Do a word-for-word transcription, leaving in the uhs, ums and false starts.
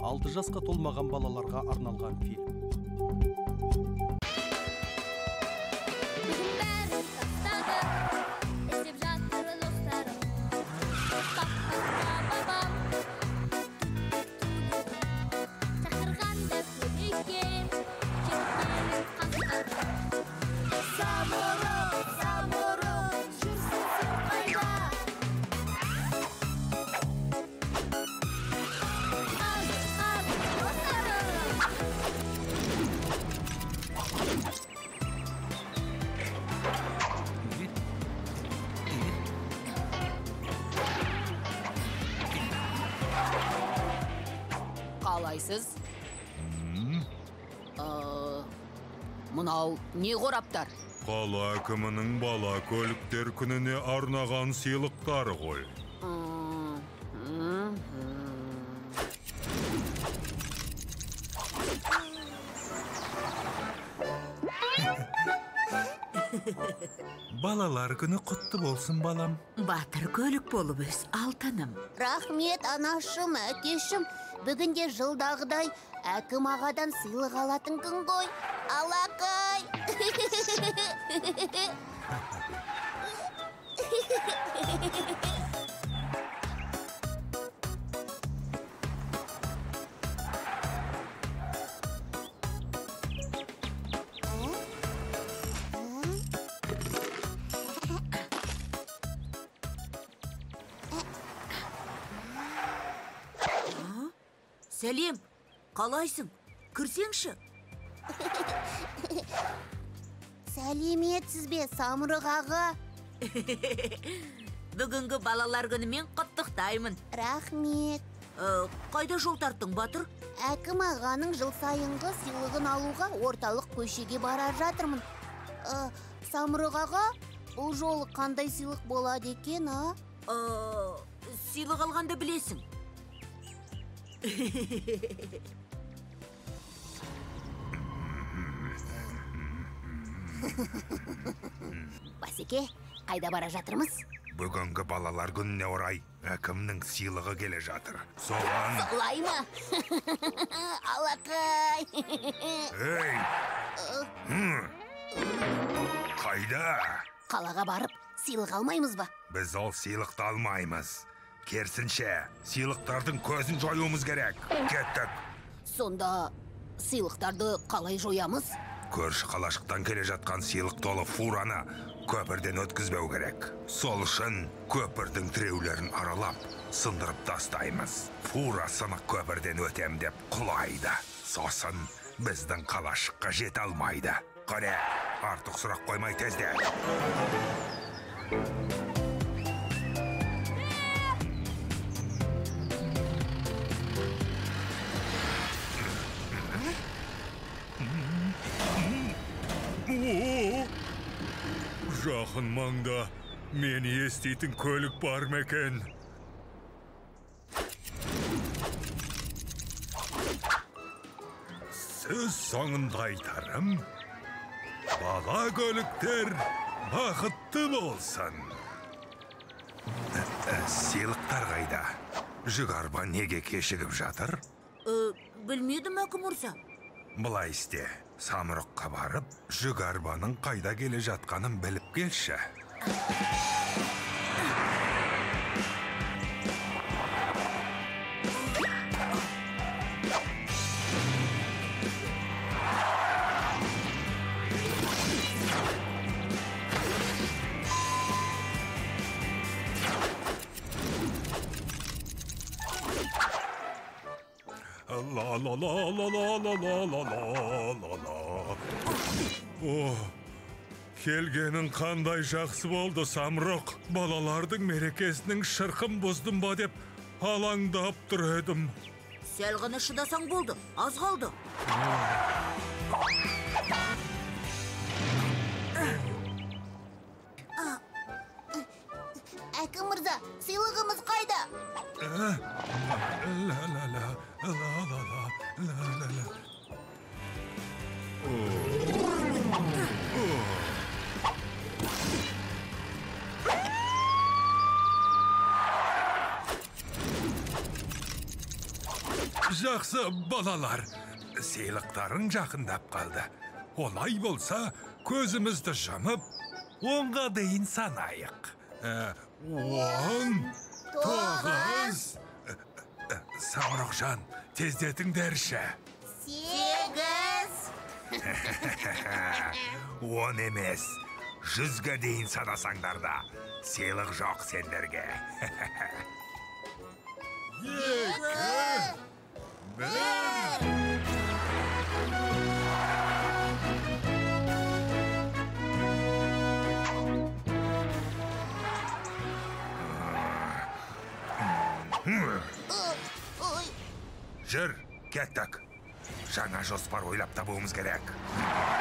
алты жасқа толмаған балаларға арналған фильм. Қалайсыз? Мынау не қораптар? Қала әкімінің бала көліктер күніне арнаған сыйлықтар ғой. Балалар күні құтты болсын, балам. Батыр көлік болып өз, алтыным. Рахмет, анашым, әкешім. Бүгінде жылдағыдай әкім ағадан сыйлық алатын күн ғой. Алақай! Сәлем, қалайсың? Кірсеңші? Сәлеметсіз бе, Самұрық аға? Бүгінгі балалар күнімен құттықтаймын. Рахмет. Қайда жол тарттың, Батыр? Әкім ағаның жыл сайынғы сыйлығын алуға орталық көшеге бара жатырмын. Самұрық аға, бұл жолы қандай сыйлық болады екен, а? Сыйлық алғанды білесің. Басеке, қайда бара жатырмыз? Бүгінгі балалар күніне орай әкімнің сыйлығы келе жатыр. Соған... Солай ма? Алақай! Ей! Қайда? Қалаға барып, сыйлық алмаймыз ба? Біз ол сыйлықты алмаймыз. Керсінше, сыйлықтардың көзін жоюымыз керек. Кеттік. Сонда сыйлықтарды қалай жоямыз? Көрші қалашықтан келе жатқан сыйлық толы фураны көпірден өткізбеу керек. Сол үшін көпірдің тіреулерін аралап, сындырып тастаймыз. Фура сынық көпірден өтем деп құлайды. Сосын біздің қалашыққа жете алмайды. Қане, артық сұрақ қоймай тезде. Жақын маңда мені естейтін көлік бар мекен. Сөз соңында айтарым, бала көліктер бақытты болсын. Сыйлықтар қайда? Жүк арба неге кешігіп жатыр? Білмедім, әкім ұрса. Бұлай істе, Самұрыққа барып, жүк арбаның қайда келе жатқанын біліп келші. La la la la la la la la la la la. О, келгенің қандай жақсы болды, Самұрық. Балалардың мерекесінің шырқын бұздым ба деп алаңдап тұр едім. Сәл ғана шыдасаң болды, аз қалды. Әкім мырза, сыйлығымыз қайда? Ла ла ла ла ла ла ла ла. Жақсы балалар, сыйлықтарың жақындап қалды. Олай болса, көзімізді жұмып, онға дейін санайық. Ә, Он, тоғыз... Самұрықжан, тездетіңдерші. Сегіз. Он емес, жүзге дейін санасаңдар да, сыйлық жоқ сендерге. Екі, бір... Ой, Жүр, кеттік. Жаңа жоспар ойлап табуымыз керек.